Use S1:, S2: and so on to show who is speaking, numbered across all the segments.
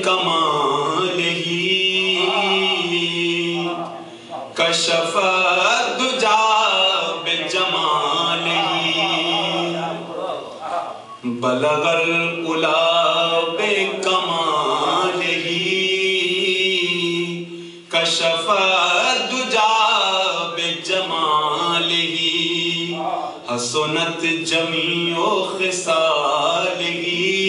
S1: بکمالہ کشف الدجا بجمالہ بلغ العلا بکمالہ کشف الدجا بجمالہ حسنت جمیع خصالہ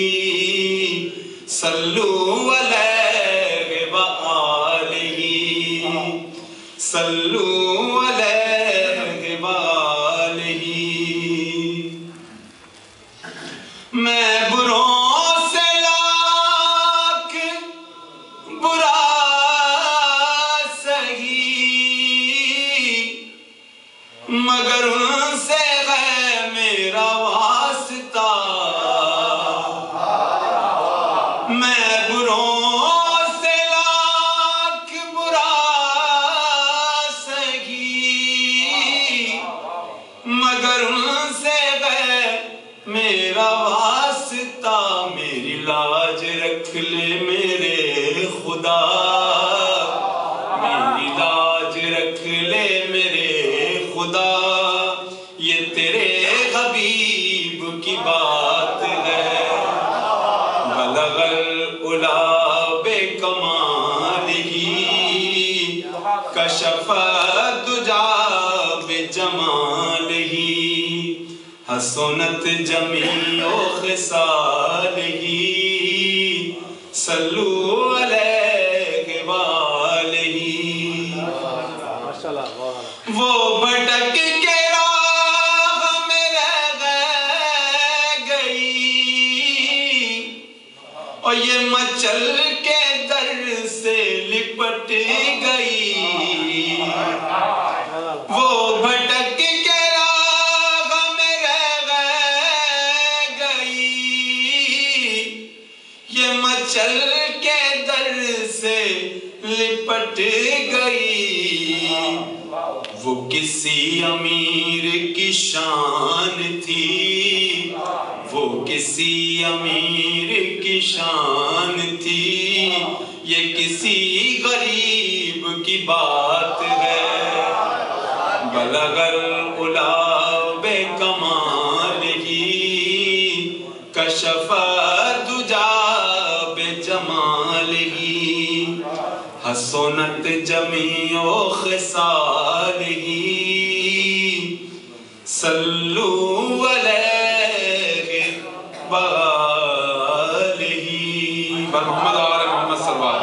S1: صلو علیہ وآلہ صلو علیہ وآلہ میں بروں سے لاکھ برا سہی مگر ان سے ہے میرا واسطہ میں بروں سے لاکھ برا سہی مگر ان سے ہے میرا واسطہ میری لاج رکھ لے میرے خدا میری لاج رکھ لے میرے خدا یہ تیرے حبیب کی بات ہے بلغ العلا بکمالہ کشف الدجا بجمالہ حسنت جمیع خصالہ صلو علیہ وآلہ وہ بھٹک کے راہ میں رہ گئی اور یہ مچل کے در سے لپٹ گئی وہ بھٹک کے راہ میں رہ گئی یہ مچل کے در سے لپٹ گئی وہ کسی امیر کی شان تھی وہ کسی امیر کی شان تھی یہ کسی غریب کی بات ہے بلغ العلا بکمالہ کشف الدجا بجمالہ حسنت جمیع خصالہ صلو علیہ وآلہ محمد آل محمد صلی اللہ علیہ وسلم